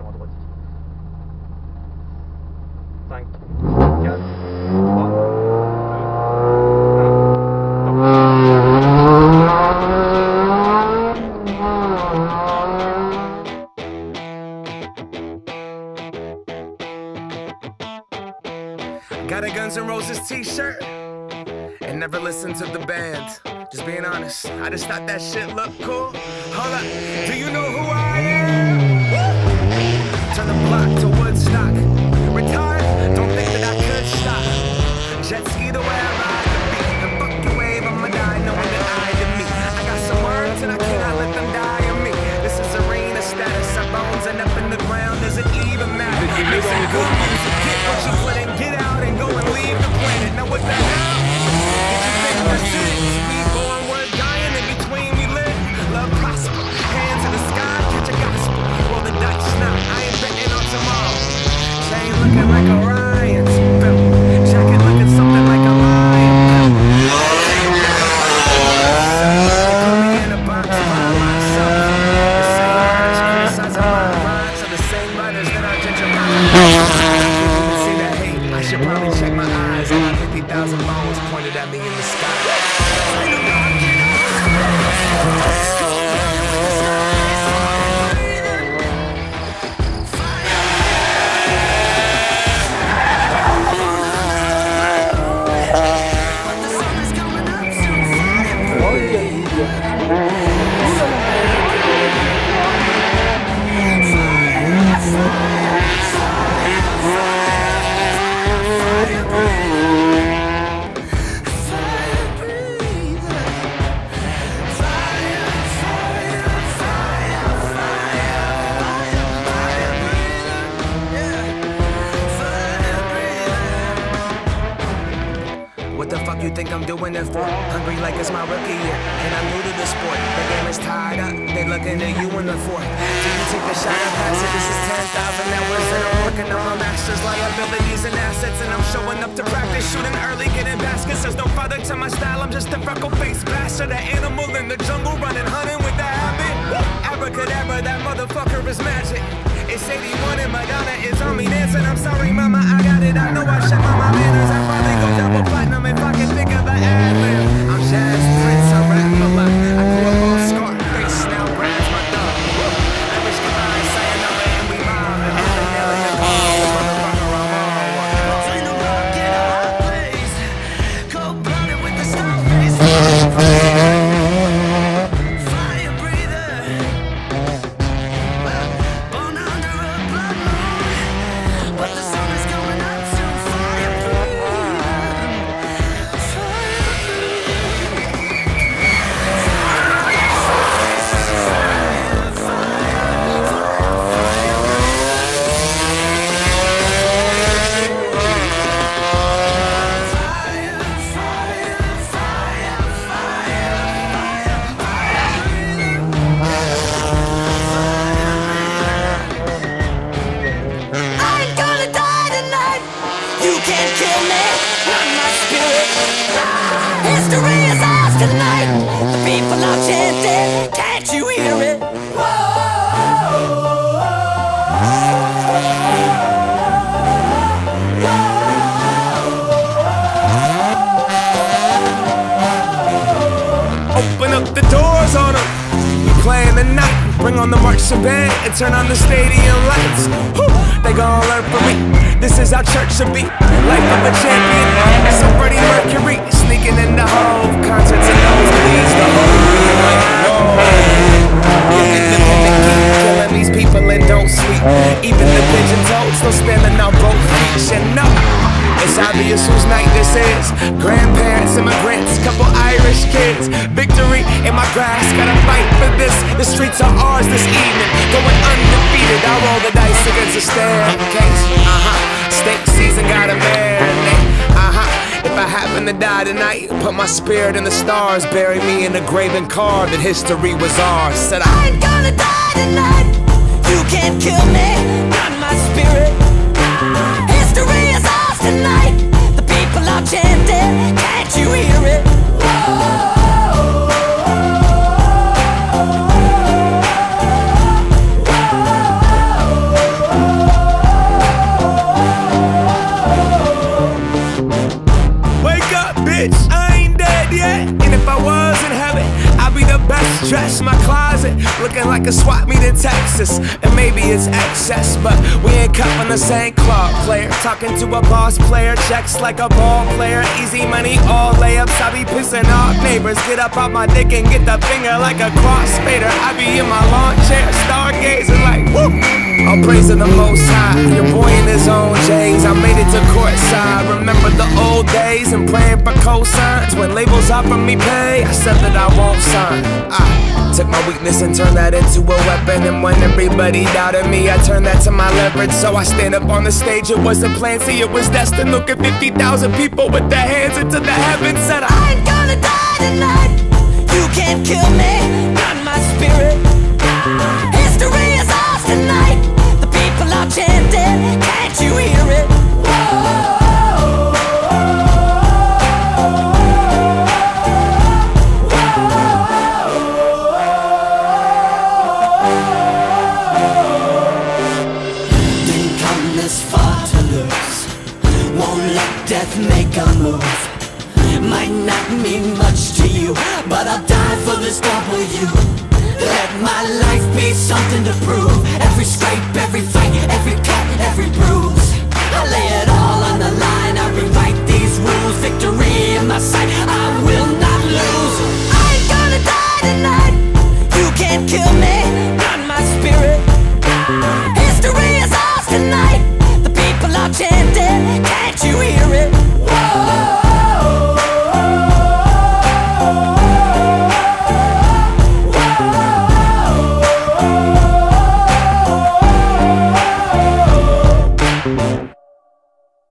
attention à droite ici. 5, 4, 3, 2, 1, Got a Guns N' Roses t-shirt and never listened to the band. Just being honest, I just thought that shit looked cool. Hold up, do you know who I am? Turn the block to Woodstock. Retired, don't think that I could stop. Jet ski the way I ride the beat. And fuck the wave, I'ma die knowing that I did me. I got some words and I cannot let them die on me. This is arena status, our bones end up in the ground. Does it even matter? Make some good music, get what you put in, get out and go and leave the planet. Now what the hell? Did you think this is? We born, we're dying, in between we live. Love prosper, hands in the sky, catch a gospel. Roll the dice, now I ain't betting on tomorrow. Chain looking like Orion's belt. Jacket looking something like a lion belt. Put me in a box by myself. The same writers criticizing my rhymes are the same writers that are gentrified. See that hate? I should probably check my eyes. I got 50,000 bones pointed at me in the sky. What the fuck you think I'm doing it for? Hungry like it's my rookie year, and I'm new to the sport. The game is tied up, they looking at you in the fourth. Do you take the shot and pass it? This is 10,000 hours and I'm working on my master's liabilities and assets. And I'm showing up to practice, shooting early, getting baskets. There's no father to my style, I'm just a freckle-faced bastard. An animal in the jungle, running, hunting with the habit. Abracadabra, that motherfucker is magic. It's 81 and Madonna is on me dancing. I'm sorry, mama, I got it. I know I shut my manners. I probably go double platinum if I can think of an ad-lib. I'm Jazz Prince, I rap a lot. I grew up on Scarface, now Brad's my dog. I wish goodbye, saying I'm and we mob. And every alien call, motherfucker, I'm on one. Turn the rock in a hot place. Cold-blooded with the Scarface. Fire breather. Born under a blood moon. But the sun is going up to fire breather. Tonight, the people are chanting, can't you hear it? Open up the doors on them, playing the night, bring on the marching band and turn on the stadium lights. Whew, they gon' learn from me, this is how church should be. Life of a champion, so Freddie Mercury, sneaking in the whole concerts and those please the whole being like, whoa. Independent keep killing these people and don't sleep. Even the pigeon toes still standing on both feet. And no, it's obvious whose night this is. Grandparents, immigrants, couple Irish kids. Victory in my grasp, gotta fight for this. The streets are ours this evening, going undefeated. I roll the dice against the staircase. Steak season got a marinate. If I happen to die tonight, put my spirit in the stars. Bury me in a grave and carved that history was ours. Said I ain't gonna die tonight. You can't kill me, not my spirit. History is ours tonight. The people are chanting, can't you hear it? looking like a swap meet in Texas. And maybe it's excess, but we ain't cuffing the St. Claude player. Talking to a boss player, checks like a ball player. Easy money, all layups, I be pissing off neighbors. Get up off my dick and get the finger like a crossfader. I be in my lawn chair, stargazing like, woo! All praise to the Most High, your boy in his own J's. I made it to courtside. Remember the old days and praying for cosigns. When labels offer me pay, I said that I won't sign. I took my weakness and turned that into a weapon. And when everybody doubted me, I turned that to my leverage. So I stand up on the stage, it wasn't planned, see it was destined. Look at 50,000 people with their hands into the heavens. Said I ain't gonna die tonight. You can't kill me, not my spirit. History is ours tonight. The people are chanting, can't you hear it? Didn't come this far to lose. Won't let death make a move. Might not mean much to you, but I'll die for this W. Let my life be something to prove. Every scrape